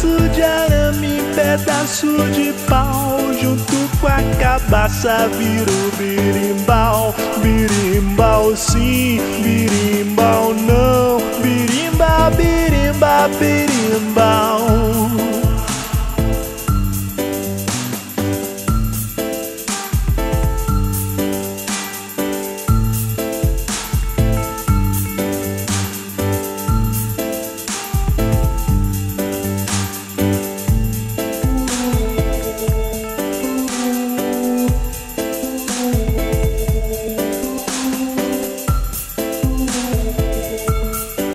Pedaço de arame, pedaço de pau, junto com a cabaça virou birimbau. Birimbau sim, birimbau não.